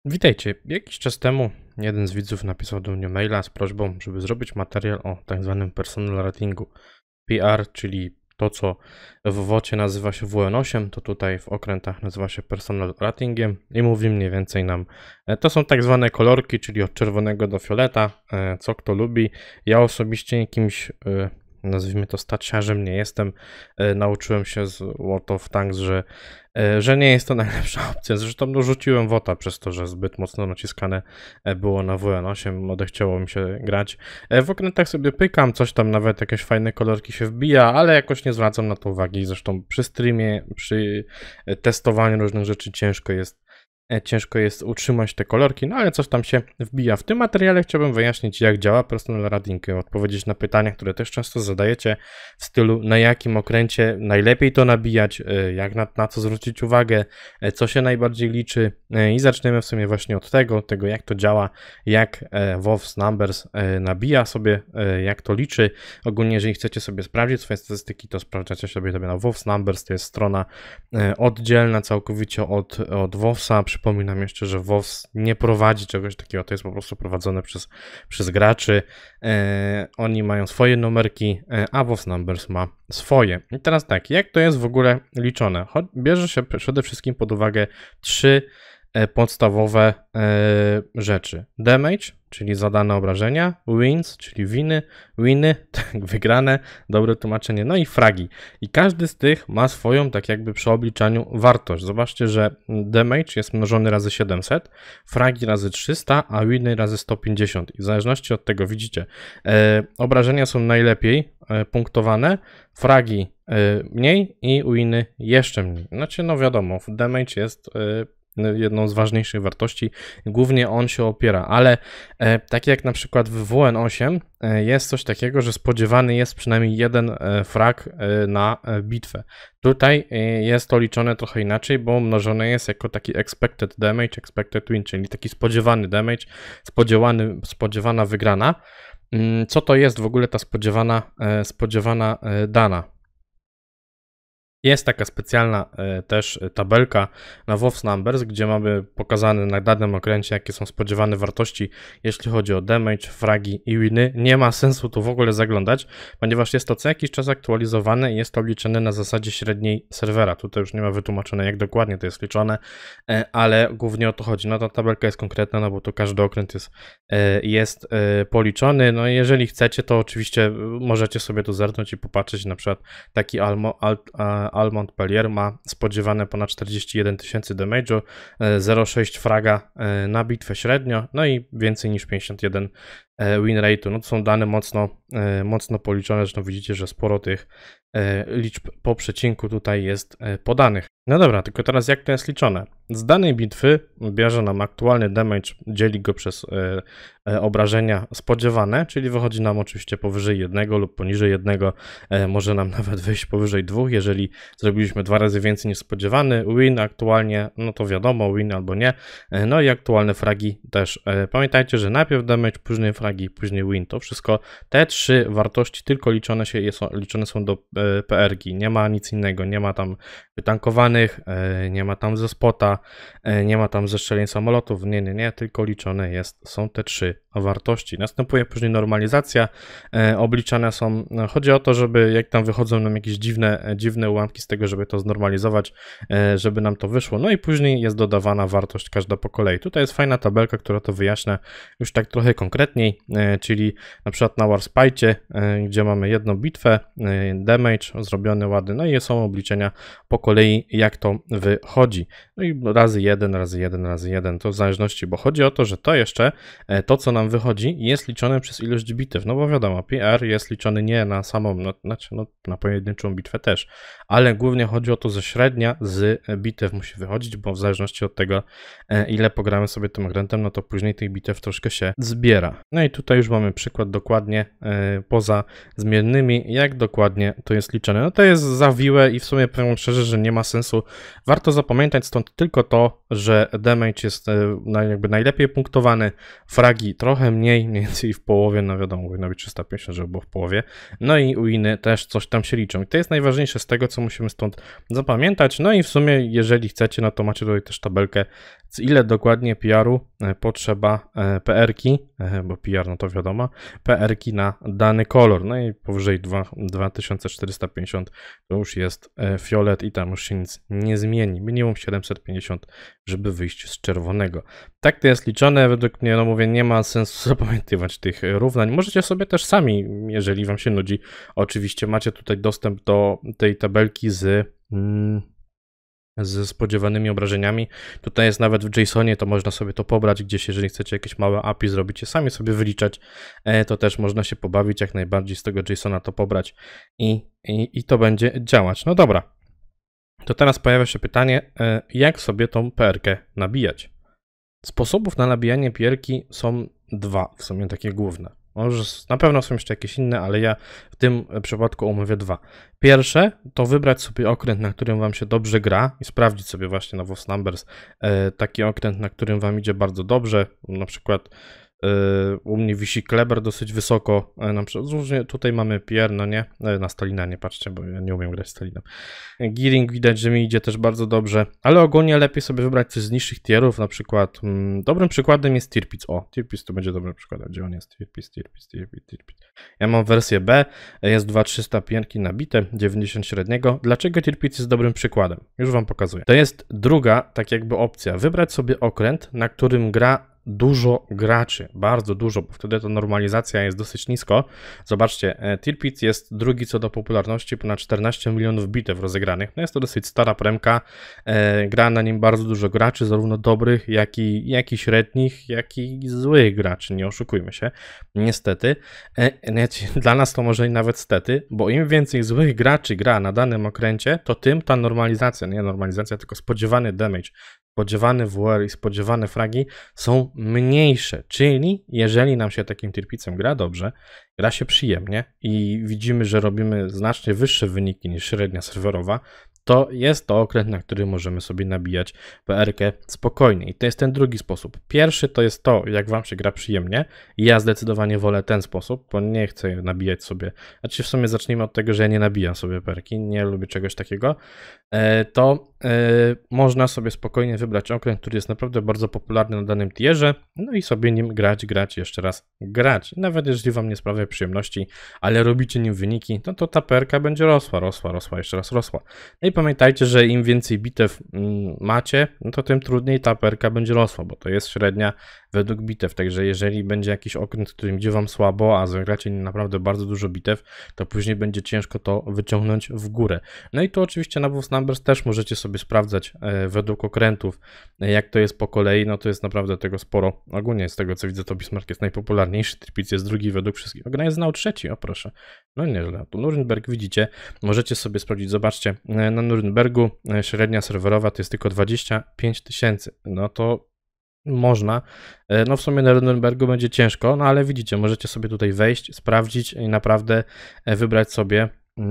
Witajcie. Jakiś czas temu jeden z widzów napisał do mnie maila z prośbą, żeby zrobić materiał o tak zwanym personal ratingu. PR, czyli to, co w WOcie nazywa się WN8, to tutaj w okrętach nazywa się personal ratingiem i mówi mniej więcej nam, to są tak zwane kolorki, czyli od czerwonego do fioleta, co kto lubi. Ja osobiście jakimś, nazwijmy to staciarzem nie jestem. Nauczyłem się z World of Tanks, że nie jest to najlepsza opcja. Zresztą no, rzuciłem WOTA przez to, że zbyt mocno naciskane było na WN8, odechciało mi się grać. W okrętach sobie pykam, coś tam nawet jakieś fajne kolorki się wbija, ale jakoś nie zwracam na to uwagi. Zresztą przy streamie, przy testowaniu różnych rzeczy ciężko jest utrzymać te kolorki, no ale coś tam się wbija. W tym materiale chciałbym wyjaśnić, jak działa personal rating, odpowiedzieć na pytania, które też często zadajecie w stylu, na jakim okręcie najlepiej to nabijać, jak na co zwrócić uwagę, co się najbardziej liczy i zaczniemy w sumie właśnie od tego jak to działa, jak WoW's Numbers nabija sobie, jak to liczy. Ogólnie, jeżeli chcecie sobie sprawdzić swoje statystyki, to sprawdzacie sobie na WoW's Numbers, to jest strona oddzielna całkowicie od WoW'sa. Przypominam jeszcze, że WoWs nie prowadzi czegoś takiego, to jest po prostu prowadzone przez graczy. Oni mają swoje numerki, a WoWs Numbers ma swoje. I teraz tak, jak to jest w ogóle liczone? Bierze się przede wszystkim pod uwagę trzy podstawowe rzeczy. Damage, czyli zadane obrażenia, wins, czyli winy, tak, wygrane, dobre tłumaczenie, no i fragi. I każdy z tych ma swoją, tak jakby przy obliczaniu, wartość. Zobaczcie, że damage jest mnożony razy 700, fragi razy 300, a winy razy 150. I w zależności od tego, widzicie, obrażenia są najlepiej punktowane, fragi mniej i winy jeszcze mniej. Znaczy, no wiadomo, damage jest jedną z ważniejszych wartości, głównie on się opiera, ale tak jak na przykład w WN8 jest coś takiego, że spodziewany jest przynajmniej jeden frag na bitwę. Tutaj jest to liczone trochę inaczej, bo mnożone jest jako taki expected damage, expected win, czyli taki spodziewany damage, spodziewana wygrana. Co to jest w ogóle ta spodziewana dana? Jest taka specjalna też tabelka na WoW's Numbers, gdzie mamy pokazane na danym okręcie, jakie są spodziewane wartości, jeśli chodzi o damage, fragi i winy. Nie ma sensu tu w ogóle zaglądać, ponieważ jest to co jakiś czas aktualizowane i jest to liczone na zasadzie średniej serwera. Tutaj już nie ma wytłumaczone, jak dokładnie to jest liczone, ale głównie o to chodzi. No ta tabelka jest konkretna, no bo to każdy okręt jest policzony. No i jeżeli chcecie, to oczywiście możecie sobie tu zerknąć i popatrzeć, na przykład taki Montpellier ma spodziewane ponad 41 tysięcy damage'u, 0,6 fraga na bitwę średnio, no i więcej niż 51 win rate'u. No to są dane mocno policzone, zresztą widzicie, że sporo tych liczb po przecinku tutaj jest podanych. No dobra, tylko teraz jak to jest liczone? Z danej bitwy bierze nam aktualny damage, dzieli go przez obrażenia spodziewane, czyli wychodzi nam oczywiście powyżej 1 lub poniżej 1, może nam nawet wyjść powyżej 2, jeżeli zrobiliśmy 2 razy więcej niż spodziewany. Win aktualnie, no to wiadomo, win albo nie, no i aktualne fragi też. Pamiętajcie, że najpierw damage, później fragi, później win, to wszystko, te trzy wartości tylko liczone są do PRG, nie ma nic innego, nie ma tam wytankowanych, nie ma tam ze spota, nie ma tam zestrzelień samolotów, nie, tylko liczone są te trzy wartości. Następuje później normalizacja, obliczane są, chodzi o to, żeby jak tam wychodzą nam jakieś dziwne ułamki z tego, żeby to znormalizować, żeby nam to wyszło, no i później jest dodawana wartość każda po kolei. Tutaj jest fajna tabelka, która to wyjaśnia już tak trochę konkretniej, czyli na przykład na Warspite, gdzie mamy jedną bitwę, damage zrobiony ładny, no i są obliczenia po kolei, jak to wychodzi. No i razy 1, to w zależności, bo chodzi o to, że to jeszcze, to co nam wychodzi, jest liczone przez ilość bitew, no bo wiadomo, PR jest liczony nie na samą, na pojedynczą bitwę też, ale głównie chodzi o to, że średnia z bitew musi wychodzić, bo w zależności od tego, ile pogramy sobie tym okrętem, no to później tych bitew troszkę się zbiera. No i tutaj już mamy przykład dokładnie poza zmiennymi, jak dokładnie to jest liczone. No to jest zawiłe i w sumie powiem szczerze, że nie ma sensu. Warto zapamiętać stąd tylko to, że damage jest jakby najlepiej punktowany, fragi trochę trochę mniej więcej w połowie, no wiadomo, powinno być 350, żeby było w połowie, no i winy też coś tam się liczą i to jest najważniejsze z tego, co musimy stąd zapamiętać, no i w sumie, jeżeli chcecie, no to macie tutaj też tabelkę, z ile dokładnie PR-u potrzeba PR-ki, bo PR, no to wiadomo, PR-ki na dany kolor, no i powyżej 2450 to już jest fiolet i tam już się nic nie zmieni, minimum 750, żeby wyjść z czerwonego. Tak to jest liczone, według mnie, no mówię, nie ma sensu zapamiętywać tych równań, możecie sobie też sami, jeżeli wam się nudzi, oczywiście macie tutaj dostęp do tej tabelki ze spodziewanymi obrażeniami. Tutaj jest nawet w JSONie, to można sobie to pobrać gdzieś, jeżeli chcecie jakieś małe API zrobić, sami sobie wyliczać, to też można się pobawić, jak najbardziej z tego JSONa to pobrać i to będzie działać. No dobra, to teraz pojawia się pytanie, jak sobie tą PR-kę nabijać? Sposobów na nabijanie PR-ki są dwa, w sumie takie główne. Może na pewno są jeszcze jakieś inne, ale ja w tym przypadku omówię dwa. Pierwsze to wybrać sobie okręt, na którym wam się dobrze gra i sprawdzić sobie właśnie na WoS Numbers taki okręt, na którym wam idzie bardzo dobrze. Na przykład u mnie wisi Kleber dosyć wysoko, na przykład tutaj mamy PR, no nie, na Stalina nie patrzcie, bo ja nie umiem grać Stalinem. Gearing widać, że mi idzie też bardzo dobrze, ale ogólnie lepiej sobie wybrać coś z niższych tierów, na przykład dobrym przykładem jest Tirpitz. O, Tirpitz to będzie dobrym przykładem, gdzie on jest? Tirpitz. Ja mam wersję B, jest 2300 piętki nabite, 90 średniego. Dlaczego Tirpitz jest dobrym przykładem? Już wam pokazuję. To jest druga, tak jakby opcja, wybrać sobie okręt, na którym gra dużo graczy, bardzo dużo, bo wtedy ta normalizacja jest dosyć nisko. Zobaczcie, Tirpitz jest drugi co do popularności, ponad 14 milionów bitew rozegranych. No jest to dosyć stara premka, gra na nim bardzo dużo graczy, zarówno dobrych, jak i średnich, jak i złych graczy, nie oszukujmy się, niestety. Dla nas to może i nawet stety, bo im więcej złych graczy gra na danym okręcie, to tym ta normalizacja, nie normalizacja, tylko spodziewany damage, spodziewany WR i spodziewane fragi są mniejsze, czyli jeżeli nam się takim Tirpitzem gra dobrze, gra się przyjemnie i widzimy, że robimy znacznie wyższe wyniki niż średnia serwerowa, to jest to okręt, na który możemy sobie nabijać PR-kę spokojnie. I to jest ten drugi sposób. Pierwszy to jest to, jak wam się gra przyjemnie. I ja zdecydowanie wolę ten sposób, bo nie chcę nabijać sobie. Znaczy w sumie zacznijmy od tego, że ja nie nabijam sobie PR-ki, nie lubię czegoś takiego. Można sobie spokojnie wybrać okręt, który jest naprawdę bardzo popularny na danym tierze, no i sobie nim grać, jeszcze raz grać. Nawet jeżeli wam nie sprawia przyjemności, ale robicie nim wyniki, no to ta PR-ka będzie rosła, jeszcze raz rosła. No i pamiętajcie, że im więcej bitew macie, no to tym trudniej ta PR-ka będzie rosła, bo to jest średnia według bitew, także jeżeli będzie jakiś okręt, którym idzie wam słabo, a zagracie nim naprawdę bardzo dużo bitew, to później będzie ciężko to wyciągnąć w górę. No i tu oczywiście na WoS Numbers też możecie sobie sprawdzać według okrętów, jak to jest po kolei, no to jest naprawdę tego sporo. Ogólnie z tego co widzę, to Bismarck jest najpopularniejszy, Tirpitz jest drugi według wszystkich. Gra jest trzeci, o proszę. No nieźle. Tu Nuremberg widzicie, możecie sobie sprawdzić, zobaczcie, na Nurembergu średnia serwerowa to jest tylko 25 000. No to można. No w sumie na Nurembergu będzie ciężko, no ale widzicie, możecie sobie tutaj wejść, sprawdzić i naprawdę wybrać sobie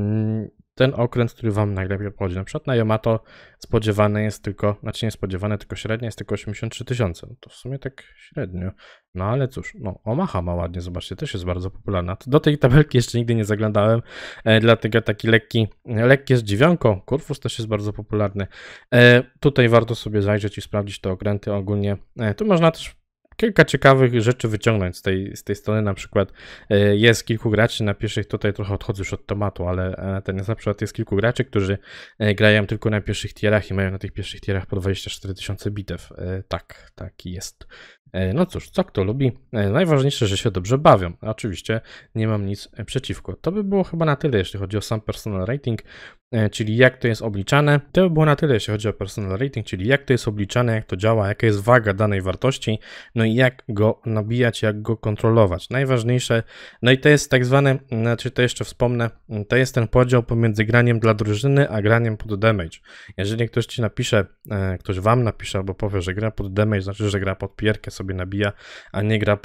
ten okręt, który wam najlepiej podchodzi. Na przykład na Yamato spodziewane jest tylko, znaczy nie spodziewane, tylko średnia jest tylko 83 000. No to w sumie tak średnio. No ale cóż, no Omaha ma ładnie, zobaczcie, też jest bardzo popularna. Do tej tabelki jeszcze nigdy nie zaglądałem, dlatego taki lekki z dziewiątką. Kurfus też jest bardzo popularny. Tutaj warto sobie zajrzeć i sprawdzić te okręty ogólnie. Tu można też kilka ciekawych rzeczy wyciągnąć z tej strony, na przykład jest kilku graczy na pierwszych, tutaj trochę odchodzę już od tematu, ale ten jest na przykład jest kilku graczy, którzy grają tylko na pierwszych tierach i mają na tych pierwszych tierach po 24 000 bitew. Tak jest. No cóż, co kto lubi. Najważniejsze, że się dobrze bawią. Oczywiście nie mam nic przeciwko. To by było chyba na tyle, jeśli chodzi o sam personal rating, czyli jak to jest obliczane. To by było na tyle, jeśli chodzi o personal rating, czyli jak to jest obliczane, jak to działa, jaka jest waga danej wartości, no i jak go nabijać, jak go kontrolować. Najważniejsze, no i to jest tak zwane, znaczy to jeszcze wspomnę, to jest ten podział pomiędzy graniem dla drużyny, a graniem pod damage. Jeżeli ktoś ci napisze, ktoś wam napisze albo powie, że gra pod damage, znaczy, że gra pod pierkę, sobie nabija, a nie gra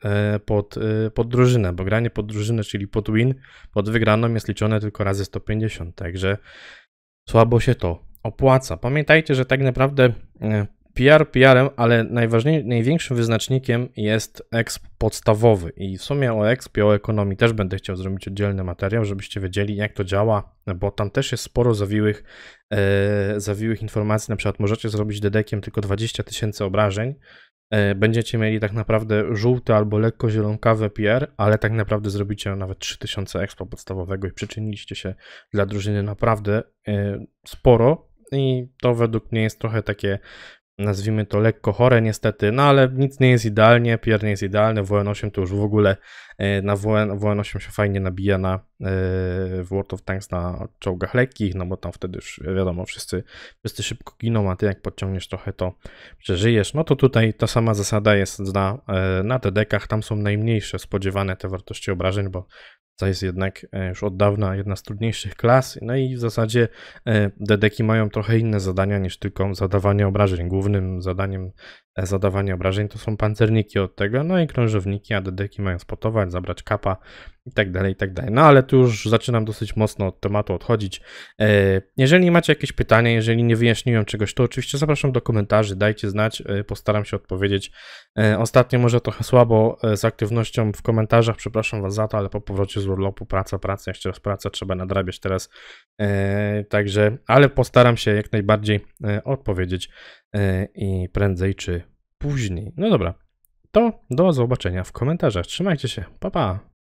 pod drużynę, bo granie pod drużynę, czyli pod win, pod wygraną jest liczone tylko razy 150, także słabo się to opłaca. Pamiętajcie, że tak naprawdę PR PR-em, ale największym wyznacznikiem jest exp podstawowy i w sumie o expie, o ekonomii też będę chciał zrobić oddzielny materiał, żebyście wiedzieli, jak to działa, bo tam też jest sporo zawiłych informacji. Na przykład możecie zrobić dedekiem tylko 20 000 obrażeń, będziecie mieli tak naprawdę żółty albo lekko zielonkawy PR, ale tak naprawdę zrobicie nawet 3000 expa podstawowego i przyczyniliście się dla drużyny naprawdę sporo i to według mnie jest trochę takie, nazwijmy to lekko chore niestety, no ale nic nie jest idealnie, PR nie jest idealny, WN8 to już w ogóle na WN8 się fajnie nabija w World of Tanks na czołgach lekkich, no bo tam wtedy już wiadomo, wszyscy szybko giną, a ty jak podciągniesz trochę to przeżyjesz, no to tutaj ta sama zasada jest na TD-kach, tam są najmniejsze spodziewane te wartości obrażeń, bo to jest jednak już od dawna jedna z trudniejszych klas, no i w zasadzie DD-ki mają trochę inne zadania niż tylko zadawanie obrażeń. Głównym zadaniem zadawania obrażeń to są pancerniki od tego, no i krążowniki, a DD-ki mają spotować, zabrać kapa i tak dalej, i tak dalej. No ale tu już zaczynam dosyć mocno od tematu odchodzić. Jeżeli macie jakieś pytania, jeżeli nie wyjaśniłem czegoś, to oczywiście zapraszam do komentarzy, dajcie znać, postaram się odpowiedzieć. Ostatnio może trochę słabo z aktywnością w komentarzach, przepraszam was za to, ale po powrocie z urlopu praca, jeszcze raz praca, trzeba nadrabiać teraz. Także, ale postaram się jak najbardziej odpowiedzieć i prędzej czy później. No dobra, to do zobaczenia w komentarzach. Trzymajcie się, pa pa!